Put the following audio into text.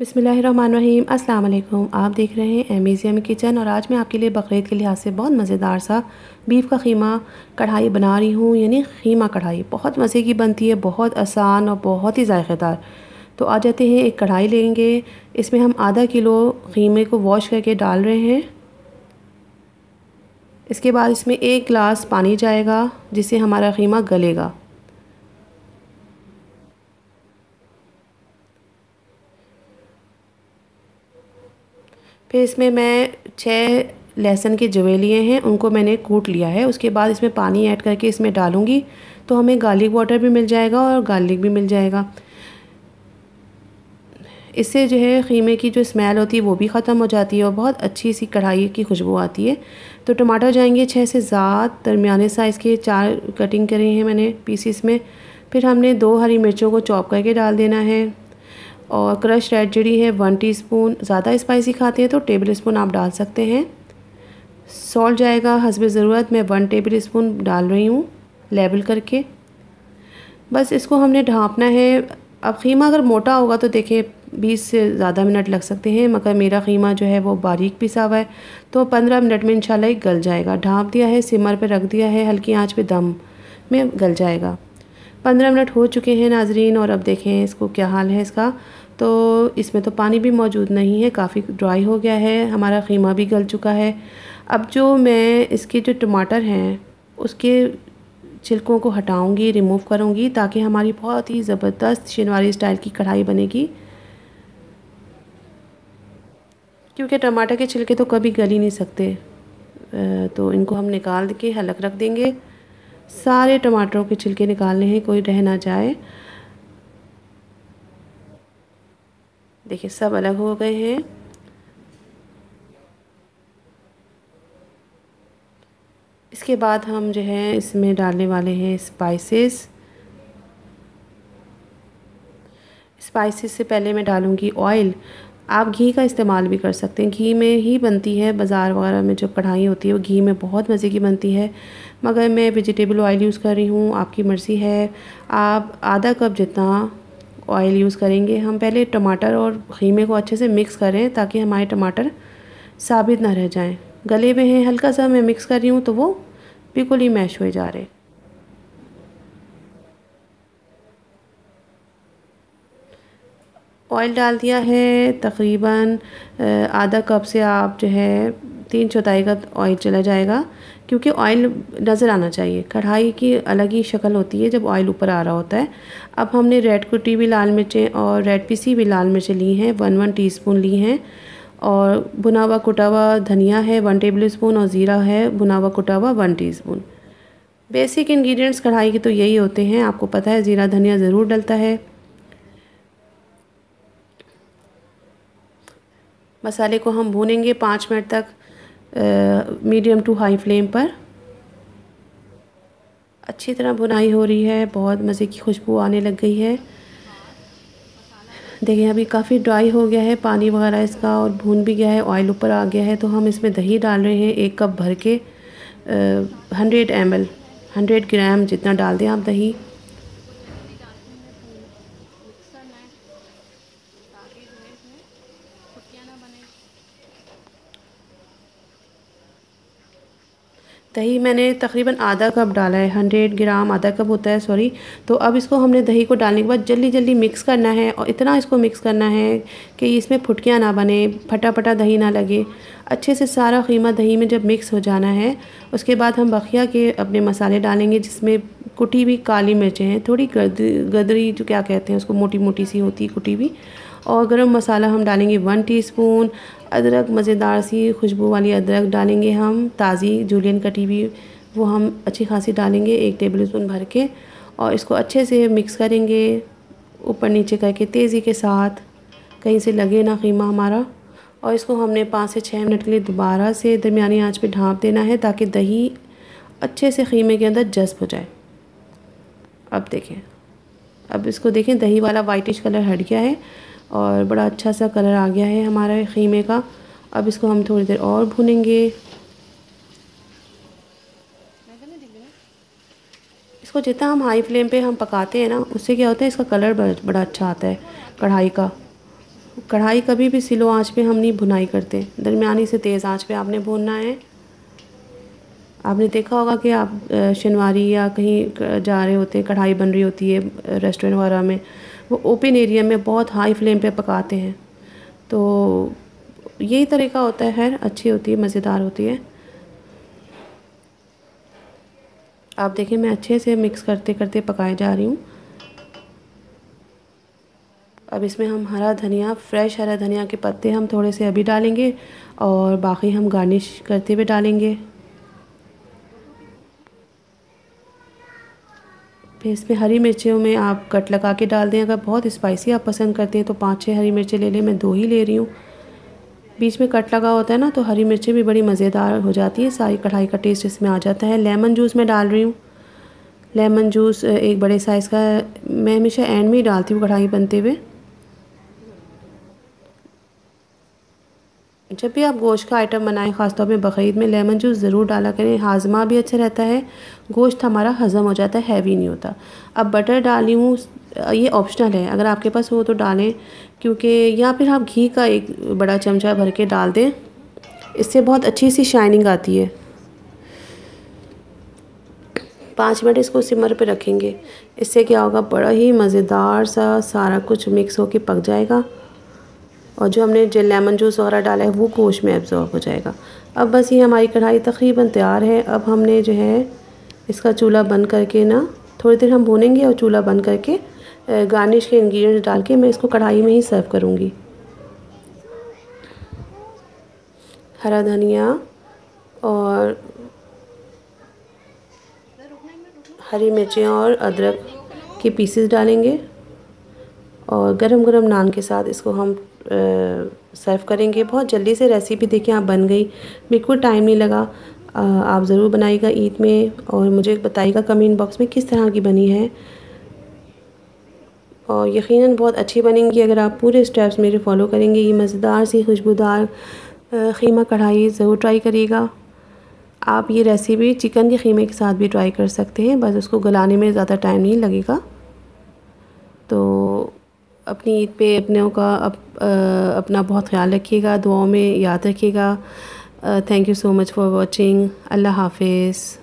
बिस्मिल्लाहिर्रहमानिर्रहीम। अस्सलाम वालेकुम। आप देख रहे हैं अमेज़ियम किचन और आज मैं आपके लिए बकरीद के लिहाज से बहुत मज़ेदार सा बीफ का ख़ीमा कढ़ाई बना रही हूँ, यानी ख़ीमा कढ़ाई। बहुत मज़े की बनती है, बहुत आसान और बहुत ही ज़ायक़ेदार। तो आ जाते हैं, एक कढ़ाई लेंगे, इसमें हम आधा किलो ख़ीमे को वॉश करके डाल रहे हैं। इसके बाद इसमें 1 गिलास पानी जाएगा जिससे हमारा ख़ीमा गलेगा। फिर इसमें मैं 6 लहसुन के जवे लिए हैं, उनको मैंने कूट लिया है। उसके बाद इसमें पानी ऐड करके इसमें डालूँगी तो हमें गार्लिक वाटर भी मिल जाएगा और गार्लिक भी मिल जाएगा। इससे जो है ख़ीमे की जो स्मेल होती है वो भी ख़त्म हो जाती है और बहुत अच्छी सी कढ़ाई की खुशबू आती है। तो टमाटर जाएंगे 6 से 7 दरमियाने साइज़ के, 4 कटिंग करे हैं मैंने पीसीस में। फिर हमने 2 हरी मिर्चों को चॉप करके डाल देना है और क्रश रेड चिली है 1 टीस्पून। ज़्यादा स्पाइसी खाते हैं तो टेबल स्पून आप डाल सकते हैं। सॉल्ट जाएगा हस्ब ज़रूरत, मैं 1 टेबल स्पून डाल रही हूँ लेवल करके। बस इसको हमने ढाँपना है। अब ख़ीमा अगर मोटा होगा तो देखिए 20 से ज़्यादा मिनट लग सकते हैं, मगर मेरा ख़ीमा जो है वो बारीक पिसा हुआ है तो 15 मिनट में इंशाल्लाह ये गल जाएगा। ढाँप दिया है, सिमर पे रख दिया है, हल्की आंच पे दम में गल जाएगा। 15 मिनट हो चुके हैं नाजरीन और अब देखें इसको क्या हाल है इसका। तो इसमें तो पानी भी मौजूद नहीं है, काफ़ी ड्राई हो गया है, हमारा ख़ीमा भी गल चुका है। अब जो मैं इसके जो टमाटर हैं उसके छिलकों को हटाऊंगी, रिमूव करूंगी ताकि हमारी बहुत ही ज़बरदस्त शनवारी स्टाइल की कढ़ाई बनेगी। क्योंकि टमाटर के छिलके तो कभी गल ही नहीं सकते, तो इनको हम निकाल के अलग रख देंगे। सारे टमाटरों के छिलके निकालने हैं, कोई रह ना जाए। देखिए सब अलग हो गए हैं। इसके बाद हम जो है इसमें डालने वाले हैं स्पाइसेस। से पहले मैं डालूँगी ऑयल। आप घी का इस्तेमाल भी कर सकते हैं, घी में ही बनती है। बाज़ार वगैरह में जो कढ़ाई होती है वो घी में बहुत मज़े की बनती है, मगर मैं वेजिटेबल ऑयल यूज़ कर रही हूँ। आपकी मर्ज़ी है, आप आधा कप जितना ऑयल यूज़ करेंगे। हम पहले टमाटर और ख़ीमे को अच्छे से मिक्स करें ताकि हमारे टमाटर साबित ना रह जाएं। गले हुए हैं, हल्का सा मैं मिक्स कर रही हूँ तो वो बिल्कुल ही मैश हो जा रहे। ऑयल डाल दिया है तकरीबन आधा कप से आप जो है 3/4 कप ऑयल चला जाएगा, क्योंकि ऑयल नज़र आना चाहिए। कढ़ाई की अलग ही शक्ल होती है जब ऑयल ऊपर आ रहा होता है। अब हमने रेड कुटी हुई लाल मिर्चें और रेड पिसी हुई लाल मिर्चें ली हैं, 1 टीस्पून ली हैं। और भुना हुआ कुटा हुआ धनिया है 1 टेबल स्पून और ज़ीरा है भुना हुआ कुटा हुआ 1 टीस्पून। बेसिक इंग्रेडिएंट्स कढ़ाई के तो यही होते हैं, आपको पता है। ज़ीरा धनिया ज़रूर डलता है। मसाले को हम भूनेंगे 5 मिनट तक मीडियम टू हाई फ्लेम पर। अच्छी तरह भुनाई हो रही है, बहुत मज़े की खुशबू आने लग गई है। देखिए अभी काफ़ी ड्राई हो गया है पानी वगैरह इसका और भून भी गया है, ऑयल ऊपर आ गया है। तो हम इसमें दही डाल रहे हैं 1 कप भर के, 100 ml 100 ग्राम जितना डाल दें आप दही। दही मैंने तकरीबन आधा कप डाला है, 100 ग्राम आधा कप होता है, सॉरी। तो अब इसको हमने दही को डालने के बाद जल्दी जल्दी मिक्स करना है और इतना इसको मिक्स करना है कि इसमें फुटकियाँ ना बने, फटा फटा दही ना लगे। अच्छे से सारा ख़ीमा दही में जब मिक्स हो जाना है, उसके बाद हम बखिया के अपने मसाले डालेंगे, जिसमें कुटी हुई काली मिर्चें हैं, थोड़ी गदरी जो क्या कहते हैं उसको, मोटी मोटी सी होती है कुटी हुई। और गरम मसाला हम डालेंगे 1 टीस्पून। अदरक, मज़ेदार सी खुशबू वाली अदरक डालेंगे हम, ताज़ी जूलियन कटी हुई, वो हम अच्छी खासी डालेंगे 1 टेबल स्पून भर के। और इसको अच्छे से मिक्स करेंगे ऊपर नीचे करके तेज़ी के साथ, कहीं से लगे ना ख़ीमा हमारा। और इसको हमने 5 से 6 मिनट के लिए दोबारा से दरमियानी आंच पे ढाँप देना है ताकि दही अच्छे से ख़ीमे के अंदर जज़्ब हो जाए। अब देखें, अब इसको देखें, दही वाला वाइटिश कलर हट गया है और बड़ा अच्छा सा कलर आ गया है हमारे ख़ीमे का। अब इसको हम थोड़ी देर और भूनेंगे। इसको जितना हम हाई फ्लेम पे हम पकाते हैं ना, उससे क्या होता है इसका कलर बड़ा अच्छा आता है कढ़ाई का। कढ़ाई कभी भी स्लो आंच पे हम नहीं भुनाई करते, दरमियानी से तेज़ आंच पे आपने भूनना है। आपने देखा होगा कि आप शनवारी या कहीं जा रहे होते हैं, कढ़ाई बन रही होती है रेस्टोरेंट वगैरह में, वो ओपन एरिया में बहुत हाई फ्लेम पे पकाते हैं। तो यही तरीका होता है, खैर अच्छी होती है, मज़ेदार होती है। आप देखिए मैं अच्छे से मिक्स करते करते पकाए जा रही हूँ। अब इसमें हम हरा धनिया, फ्रेश हरा धनिया के पत्ते हम थोड़े से अभी डालेंगे और बाकी हम गार्निश करते हुए डालेंगे। फिर इसमें हरी मिर्चियों में आप कट लगा के डाल दें। अगर बहुत स्पाइसी आप पसंद करते हैं तो 5-6 हरी मिर्चें ले लें, मैं 2 ही ले रही हूँ। बीच में कट लगा होता है ना, तो हरी मिर्चें भी बड़ी मज़ेदार हो जाती है, सारी कढ़ाई का टेस्ट इसमें आ जाता है। लेमन जूस मैं डाल रही हूँ। लेमन जूस एक बड़े साइज़ का, मैं हमेशा एंड में ही डालती हूँ कढ़ाई बनते हुए। जब भी आप गोश्त का आइटम बनाएं, ख़ासतौर में बकरीद में, लेमन जूस ज़रूर डाला करें। हाजमा भी अच्छा रहता है, गोश्त हमारा हज़म हो जाता है, हैवी नहीं होता। अब बटर डाली हूँ, ये ऑप्शनल है, अगर आपके पास हो तो डालें, क्योंकि या फिर आप घी का एक बड़ा चमचा भर के डाल दें, इससे बहुत अच्छी सी शाइनिंग आती है। 5 मिनट इसको सिमर पे रखेंगे। इससे क्या होगा, बड़ा ही मज़ेदार सा सारा कुछ मिक्स होके पक जाएगा और जो हमने जो लेमन जूस वगैरह डाला है वो गोश्त में एब्जॉर्ब हो जाएगा। अब बस ये हमारी कढ़ाई तकरीबन तैयार है। अब हमने जो है इसका चूल्हा बंद करके ना थोड़ी देर हम भूनेंगे और चूल्हा बंद करके गार्निश के इंग्रेडिएंट्स डाल के मैं इसको कढ़ाई में ही सर्व करूँगी। हरा धनिया और हरी मिर्चें और अदरक के पीसेस डालेंगे और गरम गरम नान के साथ इसको हम सर्व करेंगे। बहुत जल्दी से रेसिपी देखिए आप बन गई, बिल्कुल टाइम नहीं लगा। आप ज़रूर बनाइएगा ईद में और मुझे बताइएगा कमेंट बॉक्स में किस तरह की बनी है, और यकीनन बहुत अच्छी बनेंगी अगर आप पूरे स्टेप्स मेरे फॉलो करेंगे। ये मज़ेदार सी खुशबूदार ख़ीमा कढ़ाई ज़रूर ट्राई करिएगा। आप ये रेसिपी चिकन के ख़ीमे के साथ भी ट्राई कर सकते हैं, बस उसको गलाने में ज़्यादा टाइम नहीं लगेगा। तो अपनी ईद पे अपना बहुत ख्याल रखिएगा, दुआओं में याद रखिएगा। Thank you so much for watching. अल्लाह हाफिज़।